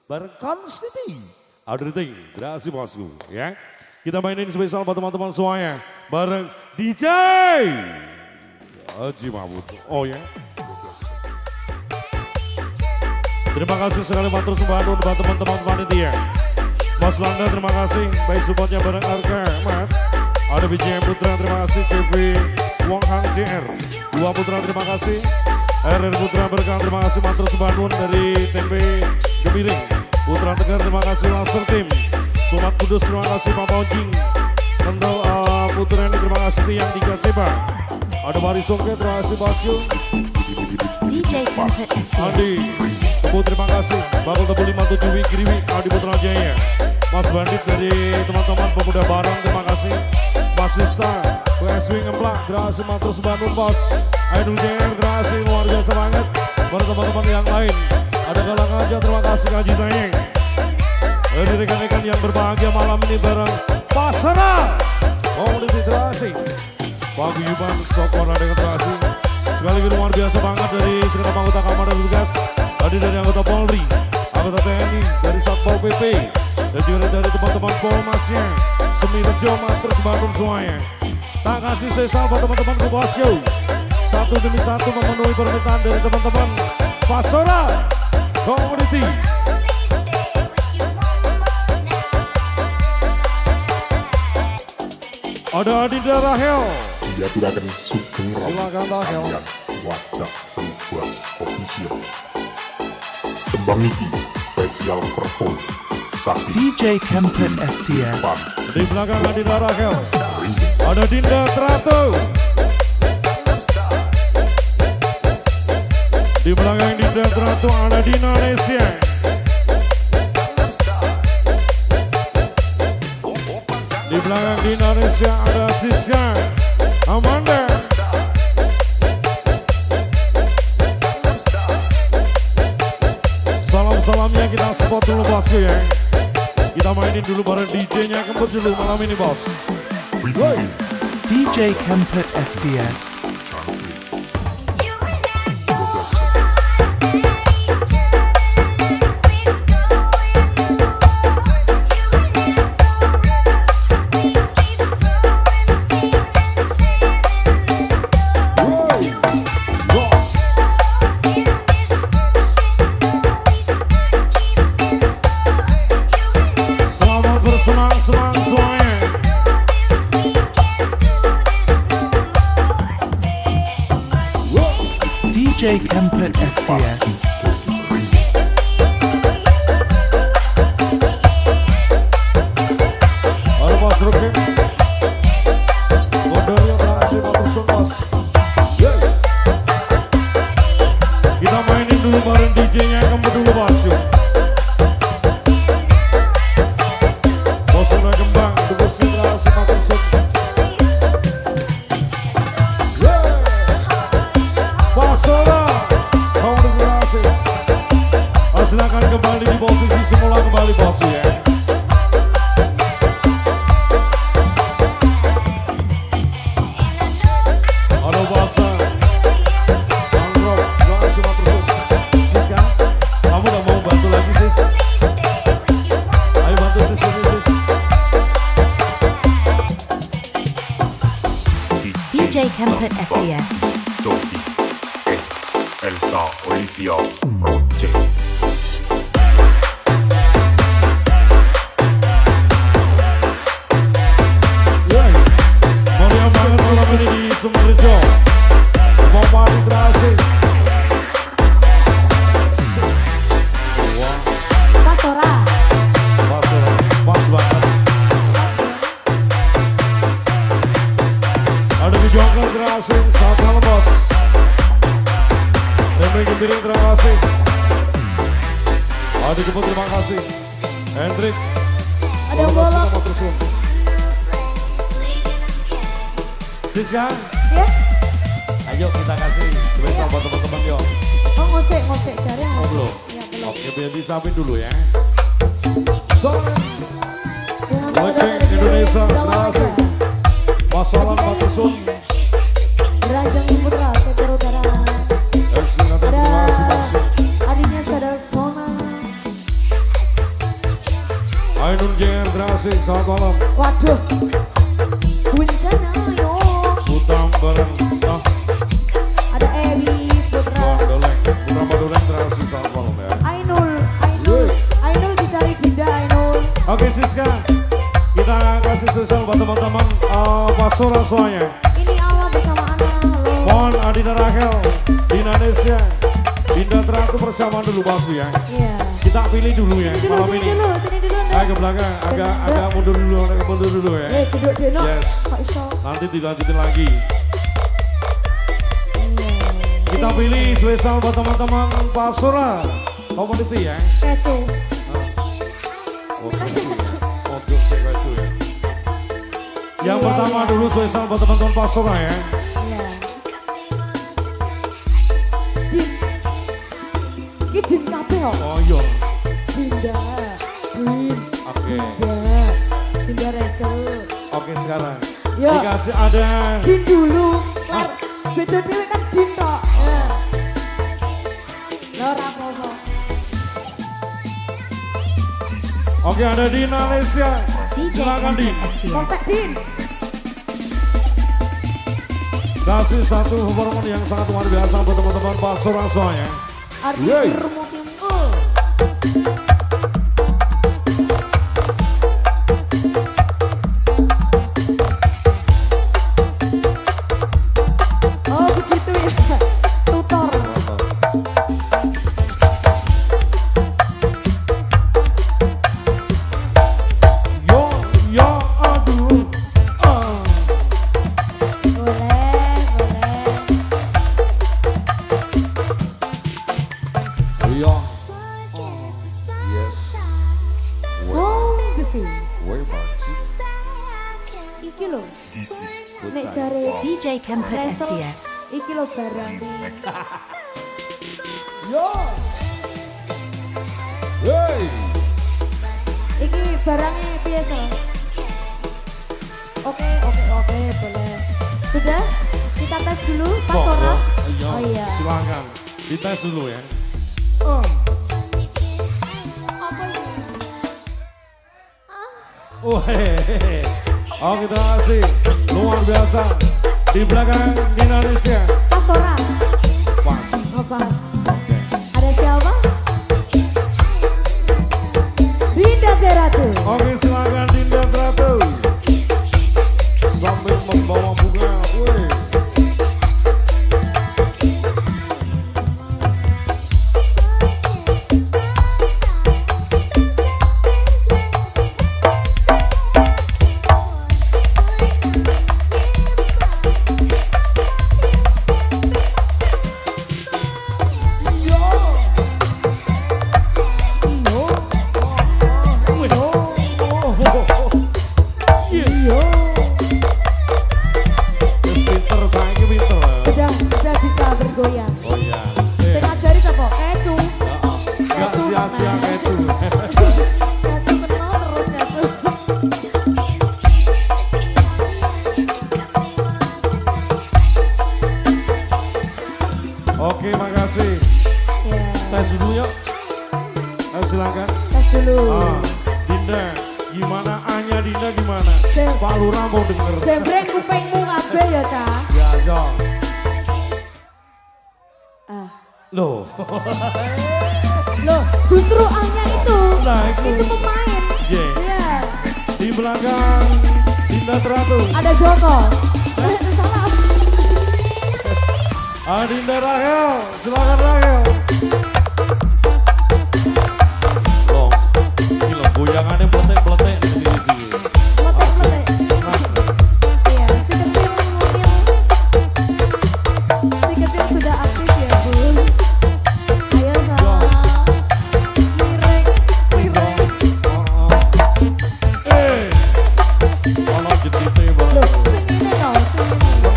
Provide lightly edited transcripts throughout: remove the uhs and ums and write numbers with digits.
bareng Konstiti. Adriting, terima kasih bosku ya. Kita mainin spesial buat teman-teman semuanya bareng DJ Haji Mahmud. Oh ya. Terima kasih sekali matur sembahun buat teman-teman panitia. Mas Landa terima kasih, baik supportnya bareng Arka Mat. Ada BJM Putra terima kasih, CV Wong Hang JR. Dua Putra terima kasih, RR Putra Berkah terima kasih, matur sembahun dari Tempe Gemiring. Putra Tegar terima kasih, Laser Team. Somat Kudus terima kasih, Papa Ojing. Tentu Putra ini terima kasih, Tiang Tiga Seba. Ada Mari Songke terima kasih, Basyo. DJ Kempet Andi Tebu terima kasih, Bakal Tebu 57 Wigriwi, Adi Putra Jaya. Mas Bandit dari teman-teman pemuda barang terima kasih. Mas Lista, PSW Ngemplak, terima kasih matur sembahun bos. Aidul JR, terima kasih luar biasa banget. Pada teman-teman yang lain, ada Galang aja terima kasih Kaji Tayeng. Dari rekan-rekan yang berbahagia malam ini bareng Pasara. Komuniti terima kasih. Pak Guyuban, Sokor ada terima kasih. Sekali lagi luar biasa banget dari segenap anggota Kamar dan Tugas. Tadi dari anggota Polri, anggota TNI, dari Satpol PP, dan juga dari teman-teman Polmasnya. Semi Rejo, matur sembahun semuanya. Tak kasih sesal buat teman-teman Kubasyo. Satu demi satu memenuhi permintaan dari teman-teman Pasora Community. Ada Adinda Rahel. Diaturakan Sugeng Silakan Rahel. Wajah Sebuah Official. Tembang iki spesial perform Sakti DJ Kempet STS. Di belakang Adinda Rahel ada Dinda Trato. Di belakang Dinda Trato ada Dina Nesia. Di belakang Dina Nesia ada Siska Amanda. Salam-salamnya kita support dulu bosku ya. Kita mainin dulu bareng DJ-nya Kempet dulu malam ini bos. DJ Kempet STS. Senang-senang semuanya. DJ Kempet STS. Halo Mas Rukin. Modal yang berhasil matur bos. Kita mainin dulu bareng DJ-nya Kempet dulu bos. Bosuna Kembang, Tugas Sindra, Simatur Sun. Pasora, kamu berhasil. Silakan kembali di posisi semula kembali bos ya. Halo Basa, Andro, Tugas Simatur Sun. Siska, kamu udah mau bantu lagi sis? Ayo bantu sis ini sis. DJ Kempet STS. Joki Elsa Olivia Roche. Mulia banget malam ini di Sumerjo. Bapak Terasi. Pasora. Pas banget. Ada di Joker Terasi, selamat malam bos. Tempe Gemiring terima kasih. Ada Kebut terima kasih. Hendrik. Ada Bolok. Siska, Ya? ayo kita kasih spesial buat teman-teman yuk. Oh ngosek cari Oh belum? Ya belum. Oke biar disapin dulu ya. So, Dengan Legend Indonesia, terima kasih. Masalah Matusun. Beranjang Putra, Tegar Utara. Terima kasih. Adiknya saudara Sona. Ainun JR Drasik, selamat malam. Waduh. Guncana yo. Putam bareng. Ada Ewi Putra. Madoleng. Putra Madoleng Drasik, selamat malam ya. Ainul dicari Dinda Ainul. Oke Siska, kita kasih sosial buat teman-teman Pasora semuanya. Ini awal bersama Ana. Halo. Mohon Adina Rachel, Dina Nesia, Dinda Teratur persamaan dulu Basu ya. Iya. Kita pilih dulu ya malam ini. Sini dulu. Ayo ke belakang, agak mundur dulu ya. Duduk dulu. Yes. Kok iso? Nanti dilanjutin lagi. Iya. Kita pilih spesial buat teman-teman Pasora Community ya. Kecu. Yang Iya, pertama iya. dulu spesial buat teman-teman Pasora ya. Iya. Din. Ki Din kabeh kok. Oh iya. Dinda. Din. Oke. Dinda Rachel. Oke sekarang. Yo. Dikasih ada. Din dulu. Lar. Beda dhewe kan Din tok. Ya. Lah ora apa-apa. Oke ada Dina Nesia. Silakan Din. Konsep Din. Kasih satu hormon yang sangat luar biasa buat teman-teman Pasora semuanya. Arti Yeay. bermukim. Oh begitu ya. Tutor. Yo aduh. Boleh. Yo. Yes. Song besi. Where Mansi? Iki lho. This is Nek jare DJ Kempret Reso, SDS. iki lho barang. Yo. Hey. Iki barangnya biasa. Oke, boleh. Sudah? Kita tes dulu, Pak Sora. Oh iya. Silakan. Dites dulu ya. Apa ini? Oh hehehe. Oke terima kasih. Luar biasa. Di belakang di Indonesia. Pak Sora. Pas. Oh, pas. Oke. Ada siapa? Dinda Teratu. Oke silakan Dinda Teratu. Sambil membawa bunga. Woi. Sudah bisa bergoyang. Oh iya. Saya ngajari apa? Kecu. Gak sia-sia kecu. Kecu kenal terus kecu. Oke makasih. Ya. Tes dulu yuk. Silakan. Tes dulu. Dinda, gimana Anya Dinda gimana? Dem- Pak Lurah mau denger. Jembreng kupingmu kabeh ya, Cah. Biasa. Loh. Loh, justru Anya itu. Nah, itu. Itu pemain. Iya. Iya. Di belakang Dinda Teratu. Ada Joko. Salah. Dinda Rachel, silakan Rachel. Loh, ini loh goyangannya peletek-peletek di sini. Metek. Iya, si kecil ngomil. Si kecil sudah aktif ya, Bu. Ayo, Sa. Miring. Kalau jetite banget. Loh, sing ini toh, sing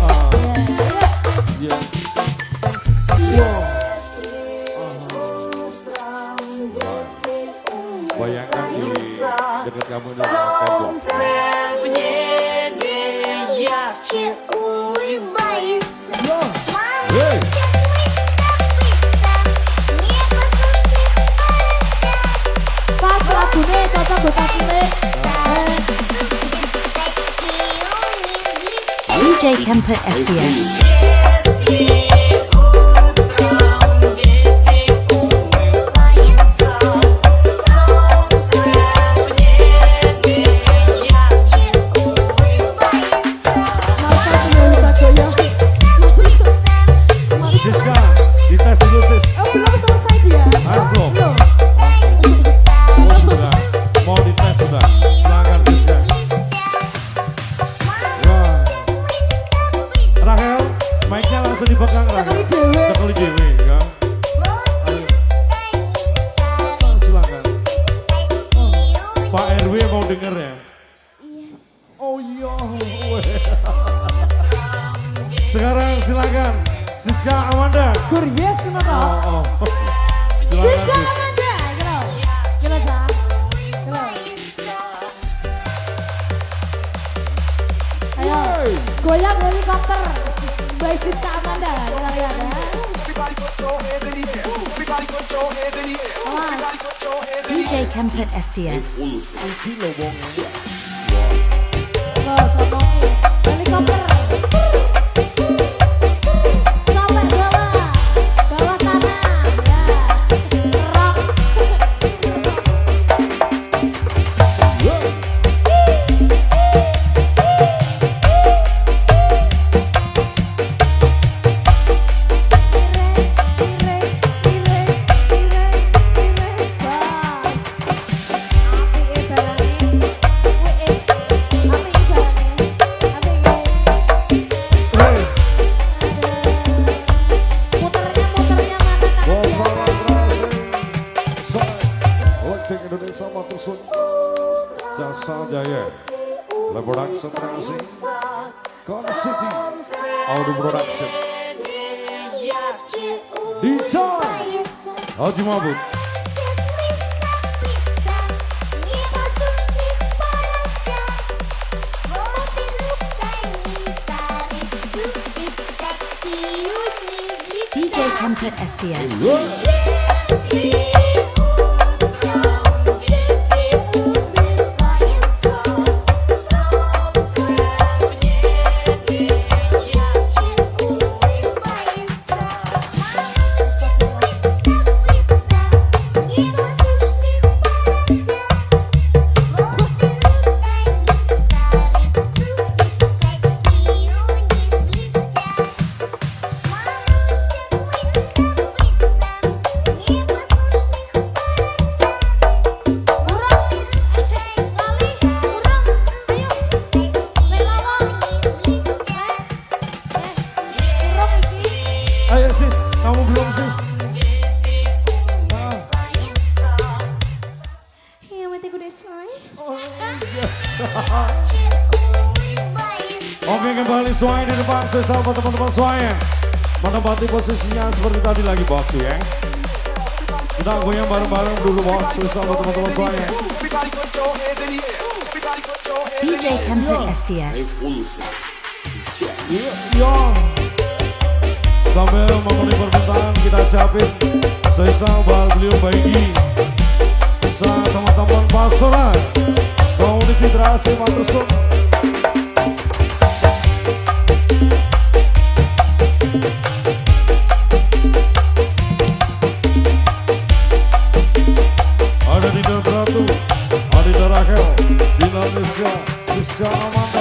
ini. Yes. Iya. Bayangkan di dekat kamu ini ada tembok. Hey. Pas lagunya cocok anggota cilik. DJ Kempet SDS. Siska, dites dulu sis. Belum selesai dia. Belum. Oh sudah, mau dites sudah. Silakan Siska. Ya. Rahel, mic-nya langsung dipegang Rahel. Cekali dewe ya. Ayo. Silakan. Pak RW mau denger ya? Yes. Oh iya. Sekarang silakan Siska Amanda. Yes, kenapa? Oh. Siska Silakan Sis. Amanda, gila Cak. Gila. Ayo, goyang helikopter. By Siska Amanda, kita lihat ya. Awas. DJ Kempet SDS. Loh, ngomongin helikopter. Sampai bawah tanah, ya. Rock. Indonesia Motorsun Jasa Jaya Le Production Transi Con City Audio Production Dican Haji Mabut DJ Kempet SDS. Ayo sis, kamu belum sis? Iya, mati kuda selai. Oke, kembali Suai di depan. Saya sahabat teman-teman Suai menempati posisinya seperti tadi lagi bos ya. Kita goyang bareng-bareng dulu bos. Saya sahabat teman-teman Suai. DJ Kempet SDS. Yo. Sambil memenuhi permintaan kita siapin Sesa Bal beliau baigi bisa teman-teman pasoran Komuniti Terasi Motorsun. Ada di Ratu, ada di Rahel, di Indonesia, Siska Amanda.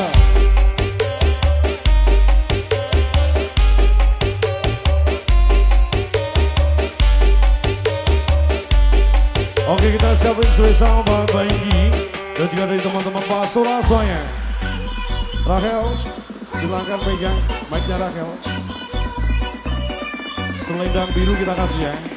Oke, kita siapin sama Bang Baigi dan juga dari teman-teman Pak Sora soalnya. Rahel, silakan pegang mic-nya Rahel. Selendang biru kita kasih ya.